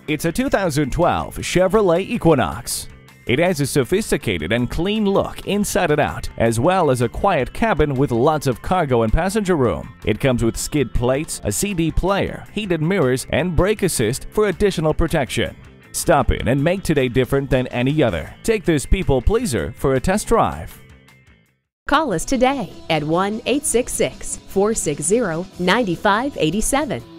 It's a 2012 Chevrolet Equinox. It has a sophisticated and clean look inside and out, as well as a quiet cabin with lots of cargo and passenger room. It comes with skid plates, a CD player, heated mirrors, and brake assist for additional protection. Stop in and make today different than any other. Take this people pleaser for a test drive. Call us today at 1-866-460-9587.